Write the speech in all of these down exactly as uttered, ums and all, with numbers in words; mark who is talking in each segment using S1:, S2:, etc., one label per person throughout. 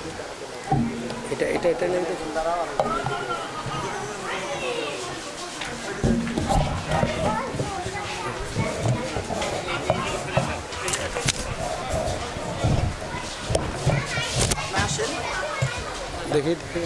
S1: এটা এটা এটা নেই দেখি দেখি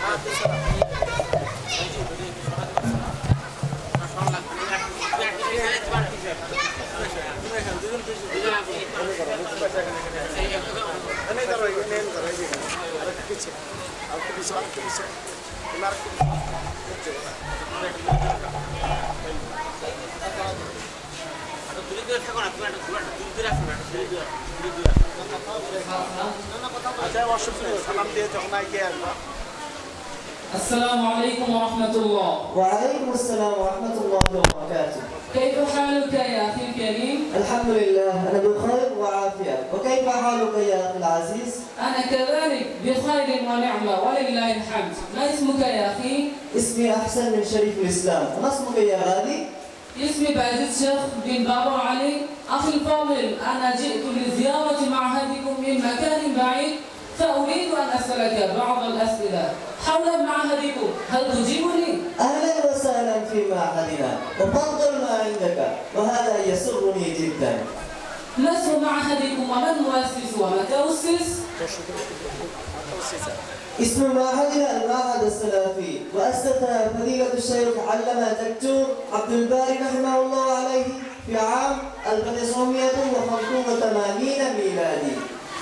S2: السلام عليكم ورحمة الله.
S3: وعليكم السلام ورحمة الله وبركاته.
S2: كيف حالك يا أخي الكريم؟
S3: الحمد لله أنا بخير وعافية. وكيف حالك يا أخي العزيز؟
S2: أنا كذلك بخير ونعمة ولله الحمد. ما اسمك يا أخي؟
S3: اسمي أحسن من شريف الإسلام. ما اسمك يا غالي؟
S2: اسمي باجد شيخ بن بابا علي. أخي الفاضل أنا جئت لزيارة معهدكم من مكان بعيد فأريد أن أسألك بعض الأسئلة حول معهدكم، هل تجيبني؟
S3: أهلا وسهلا في معهدنا وتفضل ما عندك وهذا يسرني جدا.
S2: ما اسم معهدكم ومن مؤسس ومتى أسس؟
S3: اسم معهدنا المعهد السلفي وأسسها فضيلة الشيخ علامة الدكتور عبد الباري رحمه الله عليه في عام ألف وتسعمائة وخمسة وثمانين ميلادي.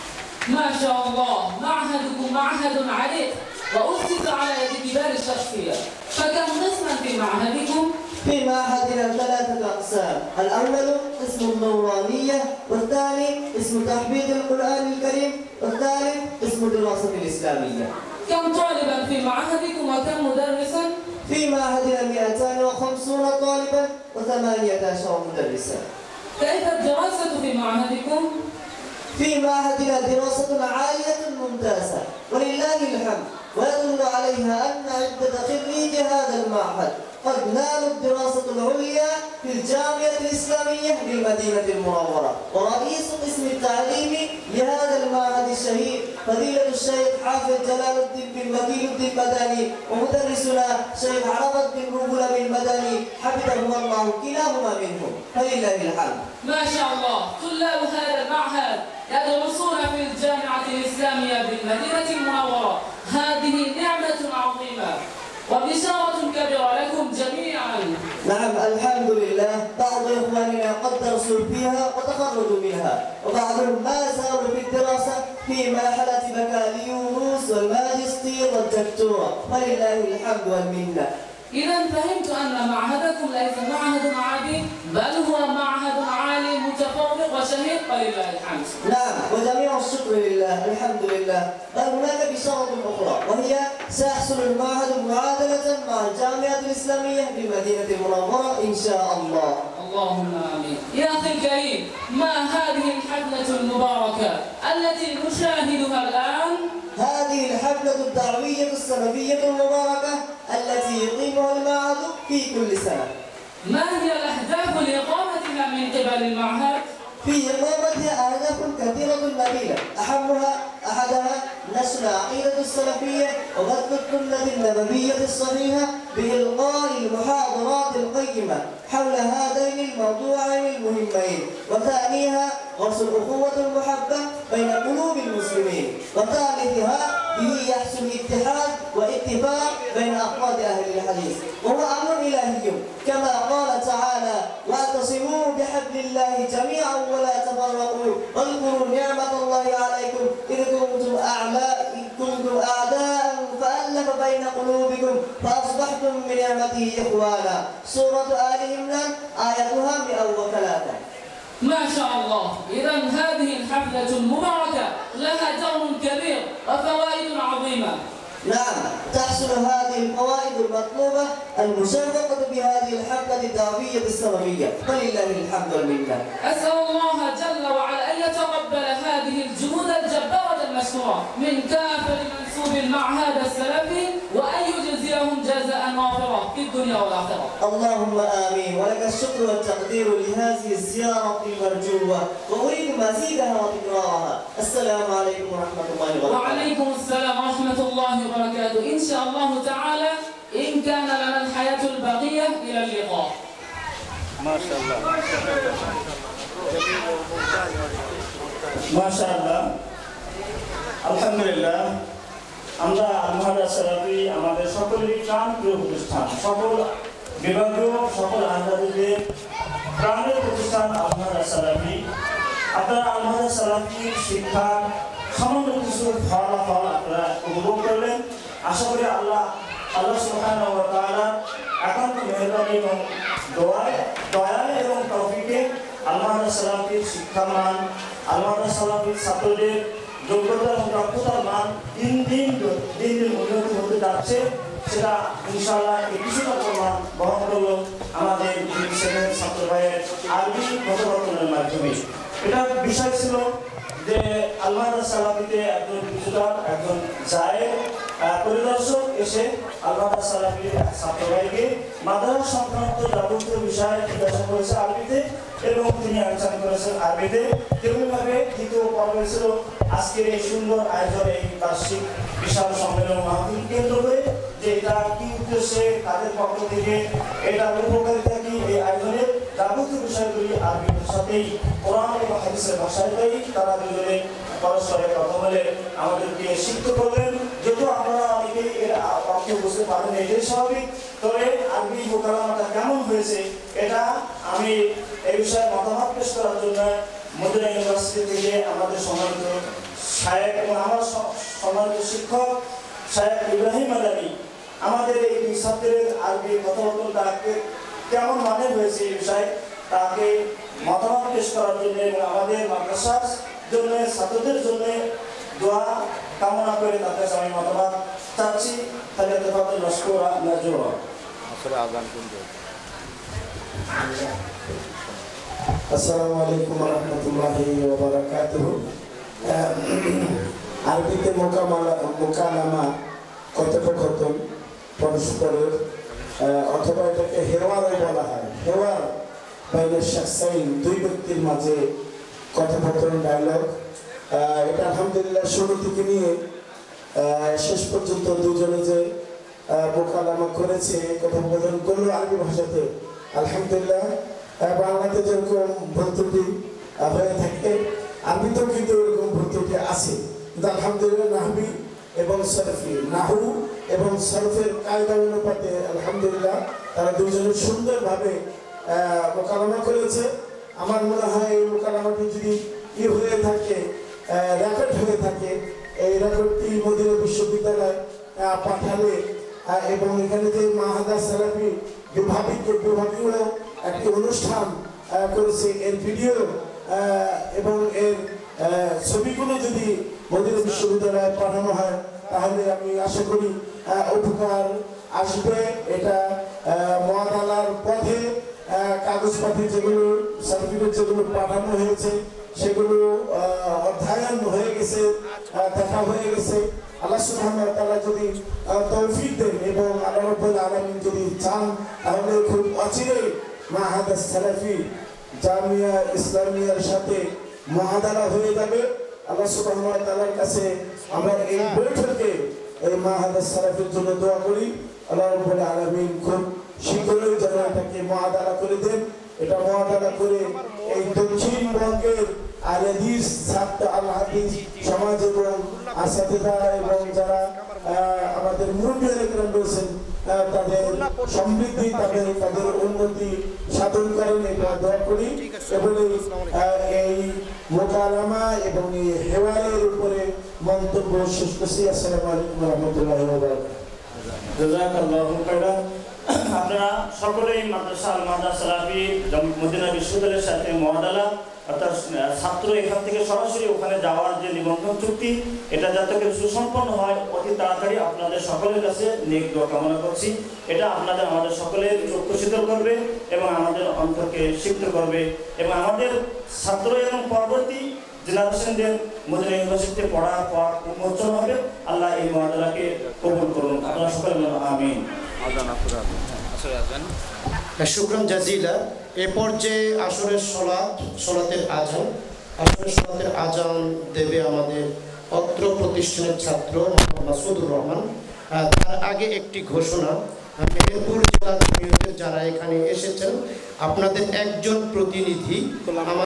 S2: ما شاء الله معهدكم معهد عريق وأسس على يد كبار الشخصية، فكم قسما في معهدكم؟
S3: في معهدنا ثلاثة أقسام، الأول قسم النورانية والثاني قسم تحفيظ القرآن الكريم والثالث قسم الدراسة الإسلامية.
S2: كم طالبا في معهدكم وكم مدرسا؟
S3: في معهدنا مئتان وخمسون طالبا وثمانية عشر مدرسا.
S2: كيف الدراسة في معهدكم؟
S3: في معهدنا دراسة عالية ممتازة ولله الحمد، ويدل عليها أن عدة خريج هذا المعهد قد نالوا الدراسة العليا في الجامعة الإسلامية بالمدينة المنورة. ورئيس قسم التعليم لهذا المعهد الشهير فضيلة الشيخ حافظ جلال الدين بن وكيل الدين المدني، ومدرسنا شيخ عرفت بن رجل بن المدني حفظهما الله كلاهما منهم فلله الحمد.
S2: ما شاء الله طلاب هذا المعهد يدرسون في الجامعة الإسلامية بالمدينة المنورة، هذه نعمة عظيمة وبشارة كبيرة لكم جميعا.
S3: نعم الحمد لله، بعض إخواننا قد درسوا فيها وتخرجوا منها، وبعضهم ما زالوا في الدراسة في مرحلة بكالوريوس والماجستير والدكتوراه، ولله الحمد والمنة.
S2: إذا فهمت أن معهدكم ليس معهد عادي بل هو معهد عالي متفوق وشهير ولله الحمد.
S3: نعم وجميع الشكر لله الحمد لله، بل هناك بشارة أخرى وهي سيحصل المعهد معادلة مع الجامعة الإسلامية بالمدينة المنورة إن شاء الله.
S2: اللهم آمين. يا أخي الكريم ما هذه الحفلة المباركة التي نشاهدها الآن؟
S3: هذه الحفلة الدعوية السنوية المباركة التي يقيمها المعهد في كل سنة.
S2: ما هي الأهداف لإقامتها من قبل المعهد؟
S3: في إقامتها أهداف كثيرة نبيلة، أهمها أحدها نشر العقيدة السلفية وبث السنة النبوية الصحيحة بإلقاء المحاضرات القيمة حول هذين الموضوعين المهمين، وثانيها غرس الأخوة المحبة بين قلوب المسلمين، وثالثها به يحصل اتحاد واتفاق بين أفراد أهل الحديث، وهو أمر إلهي كما قال تعالى: واعتصموا بحبل الله جميعا ولا تفرقوا واذكروا نعمة الله عليكم إذ كنتم أعداء كنتم أعداء فألف بين قلوبكم فأصبحتم بنعمته إخوانا. سورة آل عمران آياتها مئة وثلاثة.
S2: ما شاء الله، إذا هذه الحفلة المباركة لها دور كبير وفوائد عظيمة.
S3: نعم تحصل هذه الفوائد المطلوبة المشرفة بهذه الحفلة الدعوية السنوية ولله الحمد والمنة.
S2: أسأل الله جل وعلا أن يتقبل هذه الجهود الجبارة المشروعة وافرة من كافة منسوب المعهد السلفي وأن يجزيهم جزاء وافرة في الدنيا والآخرة.
S3: اللهم آمين. ولك الشكر والتقدير لهذه الزيارة المرجوة وأريد مزيدها وتكرارها. السلام عليكم ورحمة الله وبركاته.
S2: وعليكم السلام ورحمة الله وبركاته. إن شاء الله تعالى إن كان لنا الحياة الباقية إلى اللقاء.
S1: ما شاء الله ما شاء الله الحمد لله আমরা আলমাহাদা সালাফি আমাদের সকলেরই প্রাণপ্রিয় প্রতিষ্ঠান, সকল বিভাগীয় সকল আলহাদিদের প্রাণের প্রতিষ্ঠান আলমাহাদা সালাফি। আপনারা আলমাহাদা সালাফির শিক্ষার সামান্য কিছু ফলাফল আপনারা উপভোগ করলেন। আশা করি আল্লাহ আল্লাহ সুবহানাহু ওয়া তাআলা একান্ত মেহেরবানি এবং দোয়ায় দয়া এবং তৌফিকে আলমাহাদা সালাফির শিক্ষার মান, আলমাহাদা সালাফির ছাত্রদের যোগ্যতা এবং দক্ষতার মান দিন দিন দিন দিন উন্নতি হতে যাচ্ছে। সেটা ইনশাআল্লাহ এই কিছুটা প্রমাণ বহন করলো আমাদের সেনের ছাত্র ভাইয়ের আরবি কথোপকথনের মাধ্যমে। এটা বিষয় ছিল যে আলমাহাদা সালাফিতে একজন বিশুদার একজন জায়েদ পরিদর্শক এসে আলমাহাদা সালাফির ছাত্র ভাইকে মাদ্রাসা সংক্রান্ত যাবতীয় বিষয়ে জিজ্ঞাসা করেছে আরবিতে এবং তিনি আলোচনা করেছেন আরবিতে। তেমনিভাবে দ্বিতীয় পর্বে ছিল আজকের এই সুন্দর আয়োজন, এই বার্ষিক বিশাল সম্মেলন মাহফিল কেন্দ্র করে যে এটা কি উদ্দেশ্যে, তাদের পক্ষ থেকে এটার উপকারিতা কি, এই আয়োজনের যাবতীয় বিষয়গুলি আরবির সাথেই কোরআন এবং হাদিসের ভাষাতেই তারা দুজনে পরস্পরের কথা বলে আমাদেরকে শিক্ষিত করলেন। যেহেতু আপনারা অনেকেই এর অর্থ বুঝতে পারেন, এটাই স্বাভাবিক। তবে আরবি মোকালামাটা কেমন হয়েছে এটা আমি এই বিষয়ে মতামত পেশ করার জন্য মদিনা ইউনিভার্সিটি থেকে আমাদের সম্মানিত শায়েখ এবং আমার সম্মানিত শিক্ষক শায়েখ ইব্রাহিম মাদানী আমাদের এই দুই ছাত্রের আরবি কথাবার্তাকে কেমন মানে হয়েছে এই বিষয়ে তাকে মতামত পেশ করার জন্য এবং আমাদের মাদ্রাসার জন্য ছাত্রদের জন্য দোয়া কামনা করে তার কাছে আমি মতামত চাচ্ছি। তাহলে তফাতুল মাশকুরা মাজুরা।
S4: আসসালামু আলাইকুম ওয়া রাহমাতুল্লাহি ওয়া বারাকাতুহু। আরবিতে মোকামালা মোকালামা কথোপকথন পরস্পরের অথবা এটাকে হেওয়ারও বলা হয়। হেওয়ার বাইনের শাখসাইন, দুই ব্যক্তির মাঝে কথোপকথন, ডায়লগ। এটা আলহামদুলিল্লাহ শুরু থেকে নিয়ে শেষ পর্যন্ত দুজনে যে মোকালামা করেছে, কথোপকথন করলো আরবি ভাষাতে, আলহামদুলিল্লাহ। বাংলাতে যেরকম ভুল ত্রুটি হয়ে থাকে আরবিতেও কিন্তু এরকম ভুল ত্রুটি আছে, কিন্তু আলহামদুলিল্লাহ নাহবি এবং সরফি, নাহু এবং সরফের কায়দা অনুপাতে আলহামদুলিল্লাহ তারা দুজনে সুন্দরভাবে মোকালামা করেছে। আমার মনে হয় এই মোকালামাটি যদি ই হয়ে থাকে, রেকর্ড হয়ে থাকে, এই রেকর্ডটি মদিনা বিশ্ববিদ্যালয় পাঠালে এবং এখানে যে মাহাদা সালাফি বিভাগীয় বিভাগীয় একটি অনুষ্ঠান করেছে, এর ভিডিও এবং এর ছবিগুলো যদি মদিনা বিশ্ববিদ্যালয়ে পাঠানো হয় তাহলে আমি আশা করি উপকার আসবে। এটা মুআদালার পথে কাগজপাতি যেগুলো সার্টিফিকেট যেগুলো পাঠানো হয়েছে সেগুলো অধ্যয়ন হয়ে গেছে, দেখা হয়ে গেছে। আল্লাহ সুবহানাহু ওয়া তাআলা যদি তৌফিক দেন এবং আল্লাহ রাব্বুল আলামিন যদি চান তাহলে খুব অচিরেই মাহাদা সালাফি জামিয়া ইসলামিয়ার সাথে মুআদালা হয়ে যাবে। আল্লাহ সুবহানাহু ওয়া তাআলার কাছে আমরা এই বৈঠকে এই মাহাদা সালাফির জন্য দোয়া করি। আল্লাহ রাব্বুল আলামিন খুব শীঘ্রই যেন এটাকে মুআদালা করে দেন। এটা মুআদালা করে এই দক্ষিণবঙ্গের আল হাদিস ছাত্র আল হাদিস সমাজ এবং আসাতিদা এবং যারা আমাদের মুরব্বিয়ান রয়েছেন তাদের সমৃদ্ধি, তাদের তাদের উন্নতি সাধন করেন, এটা দোয়া করি। এবং এই মোকালামা এবং এই হেওয়ারের উপরে মন্তব্য শেষ করছি। আসসালামু আলাইকুম ওয়া রাহমাতুল্লাহি ওয়া বারাকাতুহু।
S1: জাযাকাল্লাহু খাইরান। আপনারা সকলেই মাদ্রাসা আল মাদ্রাসা সালাফি মদিনা বিশ্ববিদ্যালয়ের সাথে মুআদালা অর্থাৎ ছাত্র এখান থেকে সরাসরি ওখানে যাওয়ার যে নিবন্ধন চুক্তি, এটা যাতে করে সুসম্পন্ন হয় অতি তাড়াতাড়ি আপনাদের সকলের কাছে নেক দোয়া কামনা করছি। এটা আপনাদের আমাদের সকলের চক্ষু শীতল করবে এবং আমাদের অন্তরকে সিক্ত করবে এবং আমাদের ছাত্র এবং পরবর্তী জিনাত হোসেনদের মদিনা ইউনিভার্সিটিতে পড়া পড় উন্মোচন হবে। আল্লাহ এই মহাদারাকে কবুল করুন। আপনারা সকলে বলুন আমিন।
S5: শুকরান জাজিলা। এ পর্যায়ে আসরের সলাত সলাতের আজান আসরের সলাতের আজান দেবে আমাদের অত্র প্রতিষ্ঠানের ছাত্র মোহাম্মদ মাসুদুর রহমান। তার আগে একটি ঘোষণা, মেহেরপুর জেলার যারা এখানে এসেছেন আপনাদের একজন প্রতিনিধি